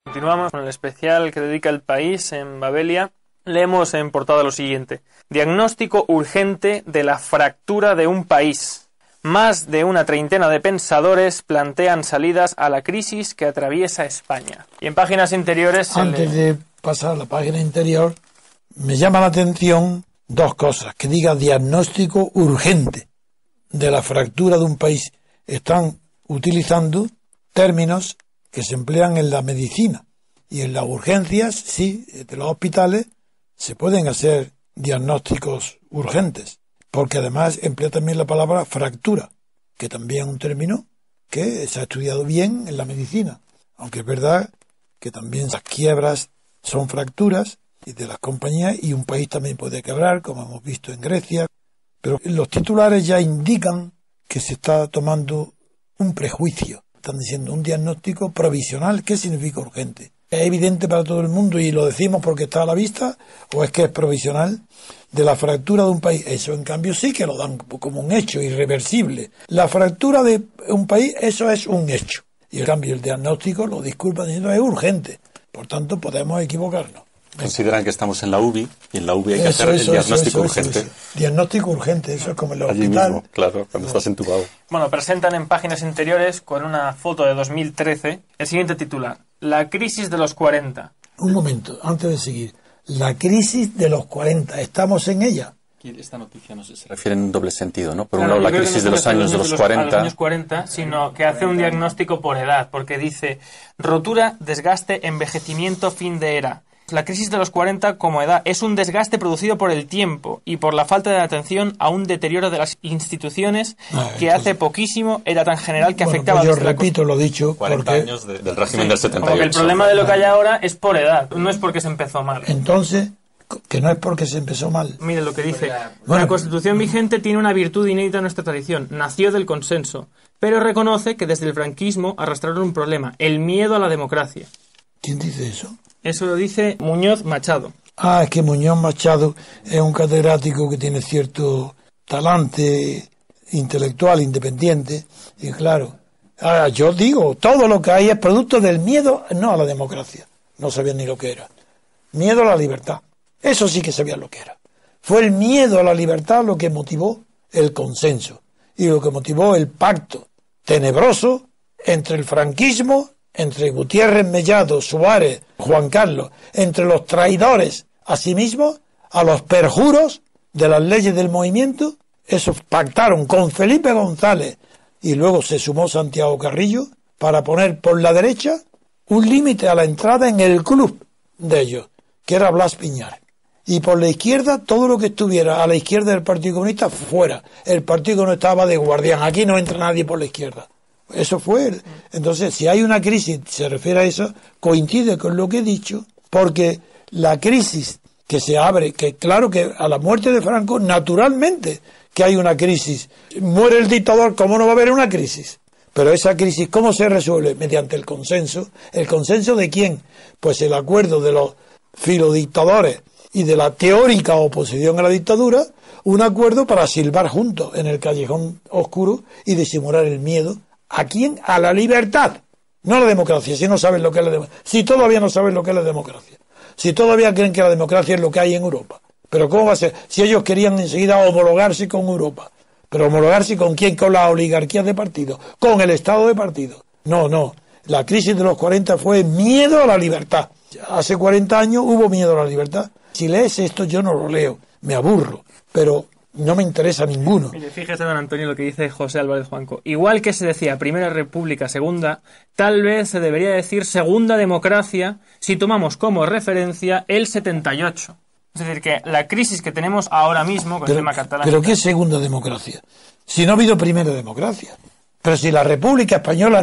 Continuamos con el especial que dedica El País en Babelia. Leemos en portada lo siguiente: diagnóstico urgente de la fractura de un país. Más de una treintena de pensadores plantean salidas a la crisis que atraviesa España. Y en páginas interiores... Antes de pasar a la página interior, me llama la atención dos cosas. Que diga diagnóstico urgente de la fractura de un país. Están utilizando términos que se emplean en la medicina. Y en las urgencias, sí, de los hospitales, se pueden hacer diagnósticos urgentes. Porque además emplea también la palabra fractura, que también es un término que se ha estudiado bien en la medicina. Aunque es verdad que también las quiebras son fracturas de las compañías y un país también puede quebrar, como hemos visto en Grecia. Pero los titulares ya indican que se está tomando un prejuicio. Están diciendo un diagnóstico provisional. ¿Qué significa urgente? ¿Es evidente para todo el mundo y lo decimos porque está a la vista? ¿O es que es provisional? De la fractura de un país. Eso, en cambio, sí que lo dan como un hecho irreversible. La fractura de un país, eso es un hecho. Y en cambio, el diagnóstico, lo disculpan diciendo, es urgente. Por tanto, podemos equivocarnos. Consideran que estamos en la UBI y en la UBI hay que hacer el diagnóstico urgente. Eso. Diagnóstico urgente, eso es como en el allí hospital. mismo, claro, cuando estás entubado. Bueno, presentan en páginas interiores con una foto de 2013 el siguiente titular: La crisis de los 40. Un momento, antes de seguir. La crisis de los 40, ¿estamos en ella? Esta noticia no se refiere en doble sentido, ¿no? Por un lado, la crisis de los años de los 40. A los años 40, sino que hace un diagnóstico por edad, porque dice: rotura, desgaste, envejecimiento, fin de era. La crisis de los 40 como edad es un desgaste producido por el tiempo y por la falta de atención a un deterioro de las instituciones que hace poquísimo era tan general que afectaba... Pues yo repito lo dicho, 40 porque años del régimen del 78. Porque el problema de lo que hay ahora es por edad, no es porque se empezó mal. Entonces, que no es porque se empezó mal. Mire lo que dice: la Constitución vigente tiene una virtud inédita en nuestra tradición, nació del consenso, pero reconoce que desde el franquismo arrastraron un problema, el miedo a la democracia. ¿Quién dice eso? Eso lo dice Muñoz Machado. Es que Muñoz Machado es un catedrático que tiene cierto talante intelectual independiente. Y claro, yo digo, todo lo que hay es producto del miedo, no a la democracia. No sabían ni lo que era. Miedo a la libertad. Eso sí que sabían lo que era. Fue el miedo a la libertad lo que motivó el consenso y lo que motivó el pacto tenebroso entre el franquismo, entre Gutiérrez, Mellado, Suárez, Juan Carlos, entre los traidores a sí mismos, a los perjuros de las leyes del movimiento. Esos pactaron con Felipe González y luego se sumó Santiago Carrillo para poner por la derecha un límite a la entrada en el club de ellos, que era Blas Piñar. Y por la izquierda, todo lo que estuviera a la izquierda del Partido Comunista, fuera. El Partido no estaba de guardián. Aquí no entra nadie por la izquierda. Eso fue. Entonces, si hay una crisis, se refiere a eso, coincide con lo que he dicho, porque la crisis que se abre, que claro que a la muerte de Franco, naturalmente que hay una crisis. Muere el dictador, ¿cómo no va a haber una crisis? Pero esa crisis, ¿cómo se resuelve? Mediante el consenso. ¿El consenso de quién? Pues el acuerdo de los filodictadores y de la teórica oposición a la dictadura, un acuerdo para silbar juntos en el callejón oscuro y disimular el miedo. ¿A quién? A la libertad, no a la democracia. Si no saben lo que es la democracia, si todavía no saben lo que es la democracia, si todavía creen que la democracia es lo que hay en Europa. Pero ¿cómo va a ser? Si ellos querían enseguida homologarse con Europa. ¿Pero homologarse con quién? Con las oligarquías de partido, con el Estado de partido. No. La crisis de los 40 fue miedo a la libertad. Hace 40 años hubo miedo a la libertad. Si lees esto, yo no lo leo, me aburro, pero no me interesa ninguno. Mire, fíjese, don Antonio, lo que dice José Álvarez Juanco. Igual que se decía Primera República, Segunda, tal vez se debería decir Segunda Democracia si tomamos como referencia el 78. Es decir, que la crisis que tenemos ahora mismo con el tema catalán... ¿Pero qué es Segunda Democracia? Si no ha habido Primera Democracia. Pero si la República Española,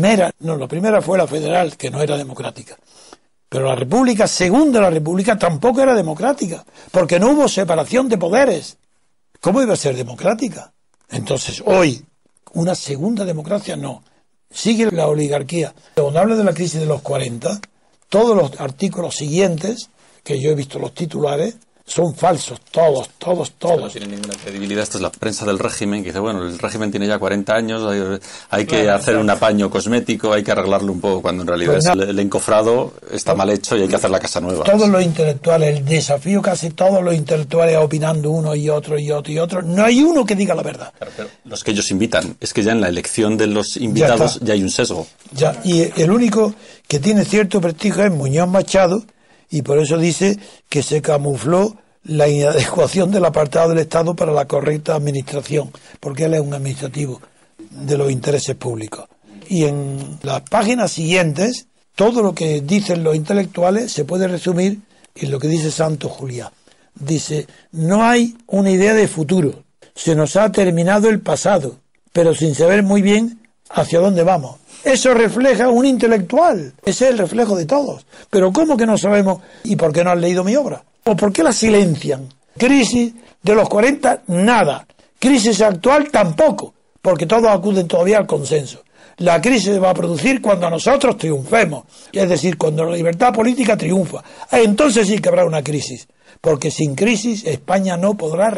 la primera fue la federal, que no era democrática. Pero la República, segunda la República, tampoco era democrática, porque no hubo separación de poderes. ¿Cómo iba a ser democrática? Entonces, hoy, una segunda democracia no. Sigue la oligarquía. Cuando habla de la crisis de los 40, todos los artículos siguientes, que yo he visto los titulares, son falsos, todos. No tiene ninguna credibilidad. Esta es la prensa del régimen, que dice, bueno, el régimen tiene ya 40 años, hay que hacer un apaño cosmético, hay que arreglarlo un poco, cuando en realidad Pues el encofrado está mal hecho y hay que hacer la casa nueva. Todos los intelectuales, el desafío casi todos los intelectuales opinando uno y otro, no hay uno que diga la verdad. Claro, pero los que ellos invitan, es que ya en la elección de los invitados ya hay un sesgo. Ya, y el único que tiene cierto prestigio es Muñoz Machado, y por eso dice que se camufló la inadecuación del apartado del Estado para la correcta administración, porque él es un administrativo de los intereses públicos. Y en las páginas siguientes, todo lo que dicen los intelectuales se puede resumir en lo que dice Santos Juliá. Dice, no hay una idea de futuro, se nos ha terminado el pasado, pero sin saber muy bien hacia dónde vamos. Eso refleja un intelectual, ese es el reflejo de todos. Pero ¿cómo que no sabemos? ¿Y por qué no han leído mi obra? ¿O por qué la silencian? Crisis de los 40, nada. Crisis actual, tampoco, porque todos acuden todavía al consenso. La crisis se va a producir cuando nosotros triunfemos, es decir, cuando la libertad política triunfa. Entonces sí que habrá una crisis, porque sin crisis España no podrá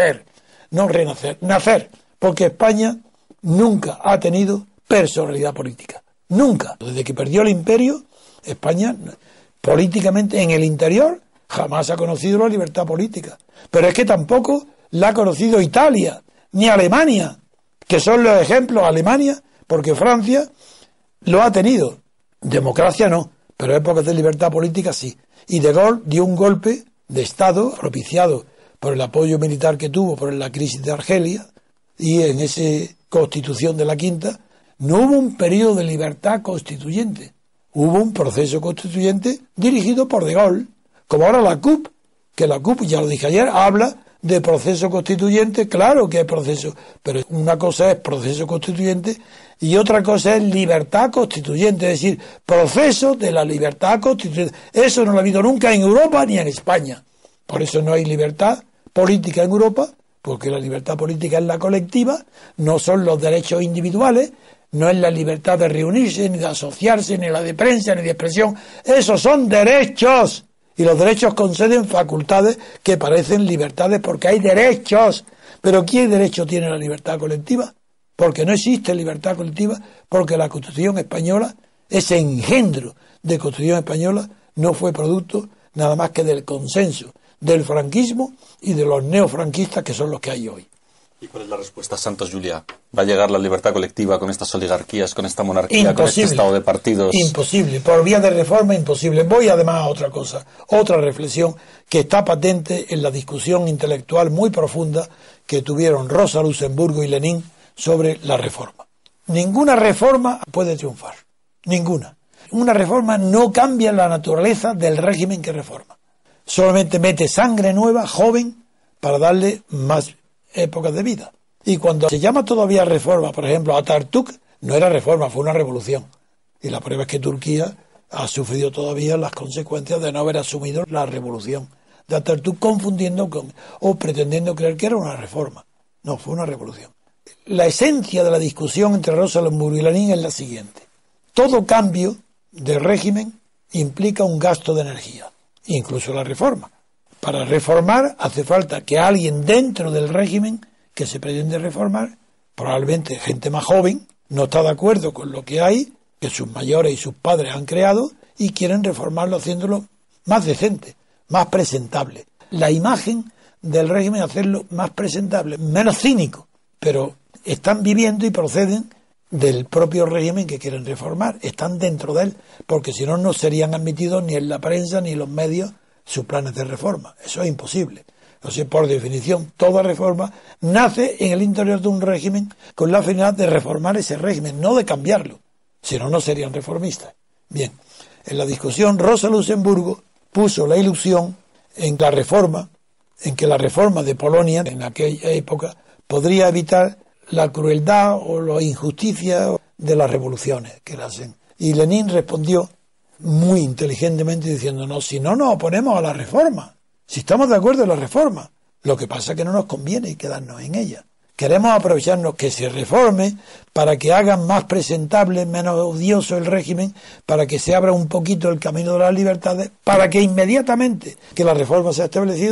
nacer, porque España nunca ha tenido personalidad política. Nunca. Desde que perdió el imperio, España, políticamente en el interior, jamás ha conocido la libertad política. Pero es que tampoco la ha conocido Italia, ni Alemania, que son los ejemplos. Alemania, porque Francia lo ha tenido. Democracia no, pero épocas de libertad política sí. Y De Gaulle dio un golpe de Estado propiciado por el apoyo militar que tuvo por la crisis de Argelia, y en esa Constitución de la Quinta no hubo un periodo de libertad constituyente. Hubo un proceso constituyente dirigido por De Gaulle, como ahora la CUP, que la CUP, ya lo dije ayer, habla de proceso constituyente. Claro que es proceso, pero una cosa es proceso constituyente y otra cosa es libertad constituyente, es decir, proceso de la libertad constituyente. Eso no lo ha habido nunca en Europa ni en España. Por eso no hay libertad política en Europa, porque la libertad política es la colectiva, no son los derechos individuales, no es la libertad de reunirse, ni de asociarse, ni la de prensa, ni de expresión. Esos son derechos. Y los derechos conceden facultades que parecen libertades porque hay derechos. Pero ¿qué derecho tiene la libertad colectiva? Porque no existe libertad colectiva, porque la Constitución española, ese engendro de Constitución española, no fue producto nada más que del consenso del franquismo y de los neofranquistas, que son los que hay hoy. ¿Y cuál es la respuesta, Santos Juliá? ¿Va a llegar la libertad colectiva con estas oligarquías, con esta monarquía, imposible, con este estado de partidos? Imposible, por vía de reforma imposible. Voy además a otra cosa, otra reflexión que está patente en la discusión intelectual muy profunda que tuvieron Rosa Luxemburgo y Lenin sobre la reforma. Ninguna reforma puede triunfar, ninguna. Una reforma no cambia la naturaleza del régimen que reforma. Solamente mete sangre nueva, joven, para darle más épocas de vida. Y cuando se llama todavía reforma, por ejemplo, Atatürk, no era reforma, fue una revolución. Y la prueba es que Turquía ha sufrido todavía las consecuencias de no haber asumido la revolución de Atatürk, confundiendo con, o pretendiendo creer que era una reforma. No, fue una revolución. La esencia de la discusión entre Rosa Luxemburgo y Lenin es la siguiente. Todo cambio de régimen implica un gasto de energía, incluso la reforma. Para reformar hace falta que alguien dentro del régimen que se pretende reformar, probablemente gente más joven, no está de acuerdo con lo que hay, que sus mayores y sus padres han creado, y quieren reformarlo haciéndolo más decente, más presentable. La imagen del régimen, hacerlo más presentable, menos cínico, pero están viviendo y proceden del propio régimen que quieren reformar, están dentro de él, porque si no, no serían admitidos ni en la prensa ni en los medios sus planes de reforma. Eso es imposible. Entonces, por definición, toda reforma nace en el interior de un régimen con la finalidad de reformar ese régimen, no de cambiarlo. Si no, no serían reformistas. Bien, en la discusión, Rosa Luxemburgo puso la ilusión en la reforma, en que la reforma de Polonia en aquella época podría evitar la crueldad o la injusticia de las revoluciones que la hacen. Y Lenin respondió muy inteligentemente diciendo, no, si no nos oponemos a la reforma, si estamos de acuerdo en la reforma, lo que pasa es que no nos conviene quedarnos en ella. Queremos aprovecharnos que se reforme para que hagan más presentable, menos odioso el régimen, para que se abra un poquito el camino de las libertades, para que inmediatamente que la reforma se ha establecido,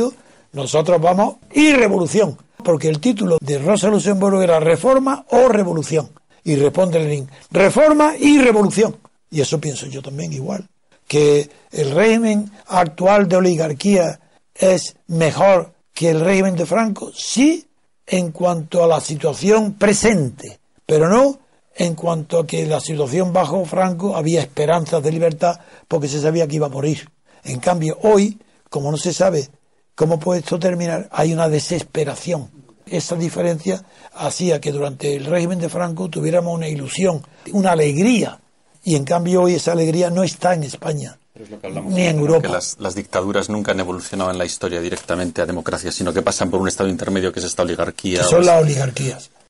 Nosotros vamos y revolución, porque el título de Rosa Luxemburgo era Reforma o Revolución. Y responde Lenin, Reforma y Revolución. Y eso pienso yo también igual. Que el régimen actual de oligarquía es mejor que el régimen de Franco, sí, en cuanto a la situación presente, pero no en cuanto a que la situación bajo Franco había esperanzas de libertad porque se sabía que iba a morir. En cambio, hoy, como no se sabe cómo puede esto terminar, hay una desesperación. Esa diferencia hacía que durante el régimen de Franco tuviéramos una ilusión, una alegría, y en cambio hoy esa alegría no está en España, ni en Europa. Que las dictaduras nunca han evolucionado en la historia directamente a democracia, sino que pasan por un estado intermedio que es esta oligarquía. Que son las oligarquías.